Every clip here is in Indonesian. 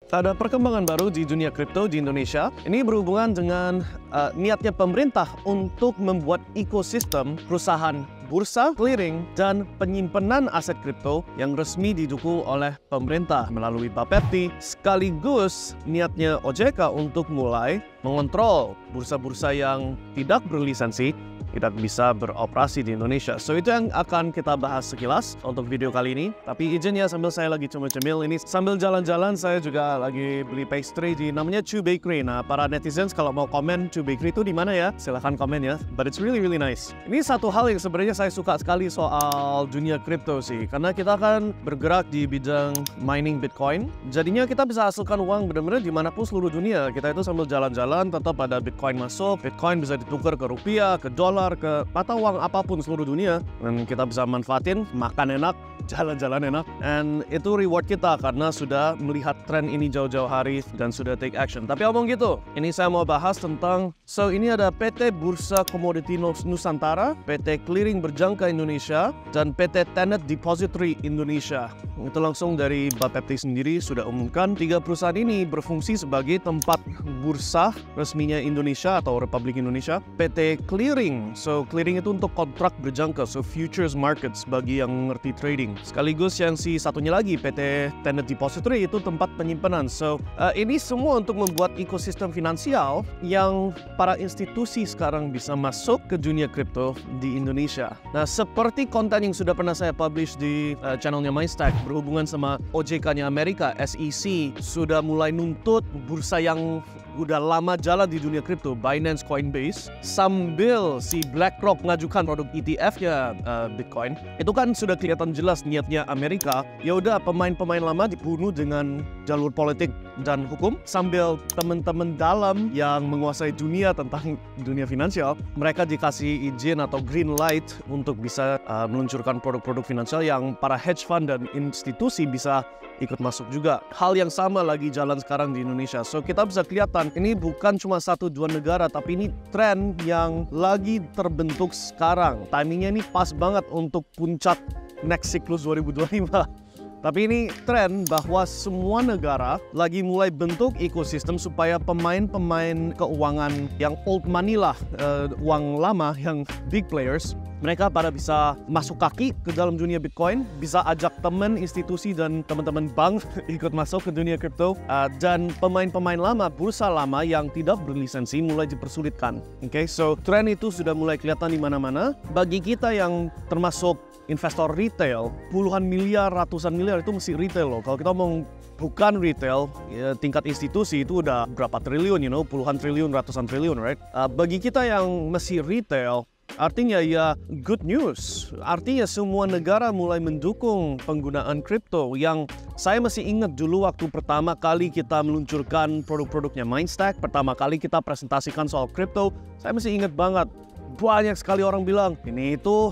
Ada perkembangan baru di dunia kripto di Indonesia. Ini berhubungan dengan niatnya pemerintah untuk membuat ekosistem perusahaan bursa, clearing, dan penyimpanan aset kripto yang resmi didukung oleh pemerintah melalui Bapepti, sekaligus niatnya OJK untuk mulai mengontrol bursa-bursa yang tidak berlisensi tidak bisa beroperasi di Indonesia. So itu yang akan kita bahas sekilas untuk video kali ini. Tapi izin ya, sambil saya lagi cemil-cemil ini, sambil jalan-jalan saya juga lagi beli pastry di namanya Chu Bakery. Nah, para netizens kalau mau komen Chu Bakery itu di mana ya? Silahkan komen ya. But it's really nice. Ini satu hal yang sebenarnya saya suka sekali soal dunia kripto sih, karena kita kan bergerak di bidang mining Bitcoin. Jadinya kita bisa hasilkan uang benar-benar dimanapun seluruh dunia. Kita itu sambil jalan-jalan tetap ada Bitcoin masuk. Bitcoin bisa ditukar ke rupiah, ke dolar, ke mata uang apapun seluruh dunia, dan kita bisa manfaatin, makan enak, jalan-jalan enak, and itu reward kita karena sudah melihat tren ini jauh-jauh hari dan sudah take action. Tapi omong gitu, ini saya mau bahas tentang, ini ada PT Bursa Komoditi Nusantara, PT Clearing Berjangka Indonesia, dan PT Tenet Depository Indonesia. Itu langsung dari Bapepti sendiri sudah umumkan. 3 perusahaan ini berfungsi sebagai tempat bursa resminya Indonesia atau Republik Indonesia. PT Clearing, clearing itu untuk kontrak berjangka, futures markets bagi yang mengerti trading. Sekaligus yang satunya lagi PT Tenet Depository itu tempat penyimpanan. Ini semua untuk membuat ekosistem finansial yang para institusi sekarang bisa masuk ke dunia kripto di Indonesia. Nah, seperti konten yang sudah pernah saya publish di channelnya MindStack berhubungan sama OJK-nya Amerika, SEC sudah mulai nuntut bursa yang udah lama jalan di dunia kripto, Binance, Coinbase, sambil si BlackRock mengajukan produk ETF-nya Bitcoin. Itu kan sudah kelihatan jelas niatnya Amerika. Ya udah, pemain-pemain lama dibunuh dengan jalur politik dan hukum, sambil teman-teman dalam yang menguasai dunia tentang dunia finansial, mereka dikasih izin atau green light untuk bisa meluncurkan produk-produk finansial yang para hedge fund dan institusi bisa ikut masuk juga. Hal yang sama lagi jalan sekarang di Indonesia. Kita bisa kelihatan ini bukan cuma 1-2 negara, tapi ini tren yang lagi terbentuk sekarang. Timingnya ini pas banget untuk puncak next siklus 2025. Tapi ini tren bahwa semua negara lagi mulai bentuk ekosistem supaya pemain-pemain keuangan yang old money lah, uang lama yang big players, mereka pada bisa masuk kaki ke dalam dunia Bitcoin, bisa ajak teman, institusi, dan teman-teman bank ikut masuk ke dunia kripto, dan pemain-pemain lama, bursa lama yang tidak berlisensi mulai dipersulitkan. Tren itu sudah mulai kelihatan di mana-mana. Bagi kita yang termasuk investor retail, puluhan miliar, ratusan miliar itu mesti retail loh. Kalau kita ngomong bukan retail, ya, tingkat institusi itu udah berapa triliun, puluhan triliun, ratusan triliun, right? Bagi kita yang masih retail, artinya ya good news. Artinya semua negara mulai mendukung penggunaan kripto. Yang saya masih ingat dulu waktu pertama kali kita meluncurkan produk-produknya MindStack, pertama kali kita presentasikan soal kripto, saya masih ingat banget. Banyak sekali orang bilang, ini itu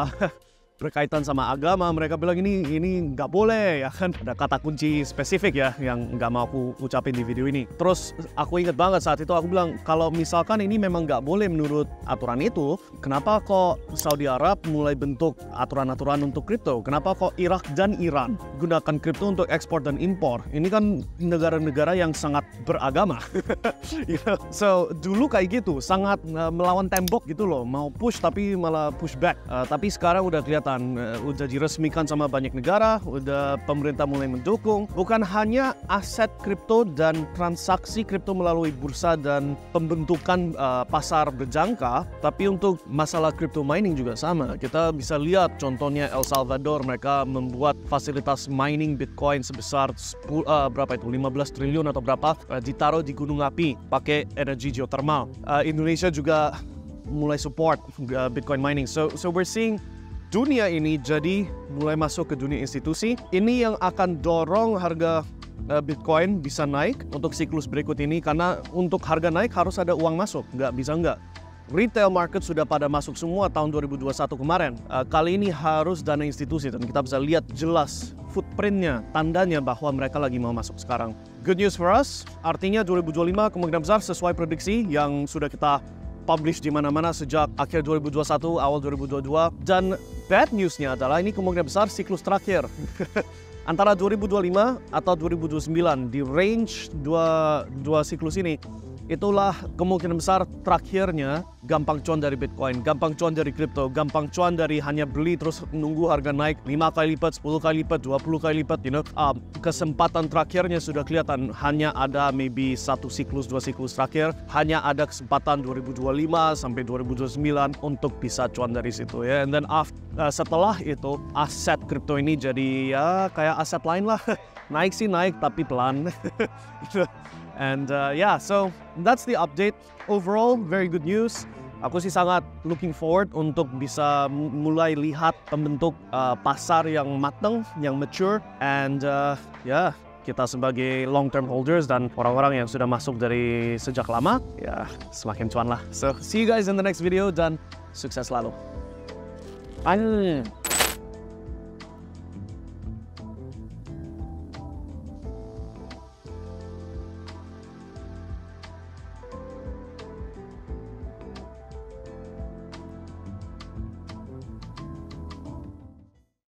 berkaitan sama agama, mereka bilang ini nggak boleh, ya kan? Ada kata kunci spesifik ya yang nggak mau aku ucapin di video ini. Terus aku ingat banget saat itu aku bilang, kalau misalkan ini memang nggak boleh menurut aturan itu, kenapa kok Saudi Arab mulai bentuk aturan-aturan untuk kripto? Kenapa kok Irak dan Iran gunakan kripto untuk ekspor dan impor? Ini kan negara-negara yang sangat beragama. Dulu kayak gitu, sangat melawan tembok gitu loh, mau push tapi malah push back. Tapi sekarang udah kelihatan, udah diresmikan sama banyak negara, udah pemerintah mulai mendukung. Bukan hanya aset kripto dan transaksi kripto melalui bursa dan pembentukan pasar berjangka, tapi untuk masalah crypto mining juga sama. Kita bisa lihat contohnya El Salvador, mereka membuat fasilitas mining Bitcoin sebesar 15 triliun atau berapa, ditaruh di gunung api pakai energi geothermal. Indonesia juga mulai support Bitcoin mining. So we're seeing dunia ini jadi mulai masuk ke dunia institusi. Ini yang akan dorong harga Bitcoin bisa naik untuk siklus berikut ini, karena untuk harga naik harus ada uang masuk, nggak bisa nggak. Retail market sudah pada masuk semua tahun 2021 kemarin. Kali ini harus dana institusi, dan kita bisa lihat jelas footprintnya, tandanya bahwa mereka lagi mau masuk sekarang. Good news for us, artinya 2025 kemungkinan besar sesuai prediksi yang sudah kita publish di mana-mana sejak akhir 2021, awal 2022. Dan bad newsnya adalah ini kemungkinan besar siklus terakhir. antara 2025 atau 2029 di range dua siklus ini, itulah kemungkinan besar terakhirnya gampang cuan dari Bitcoin, gampang cuan dari kripto, gampang cuan dari hanya beli terus nunggu harga naik 5 kali lipat, 10 kali lipat, 20 kali lipat, kesempatan terakhirnya sudah kelihatan. Hanya ada maybe 1 siklus, 2 siklus terakhir, hanya ada kesempatan 2025 sampai 2029 untuk bisa cuan dari situ ya. And then setelah itu aset kripto ini jadi ya kayak aset lain lah. Naik sih naik tapi pelan. And yeah, so that's the update. Overall, very good news. Aku sih sangat looking forward untuk bisa mulai lihat pembentuk pasar yang matang, yang mature. And yeah, kita sebagai long term holders dan orang-orang yang sudah masuk dari sejak lama, ya semakin cuan lah. So see you guys in the next video dan sukses selalu.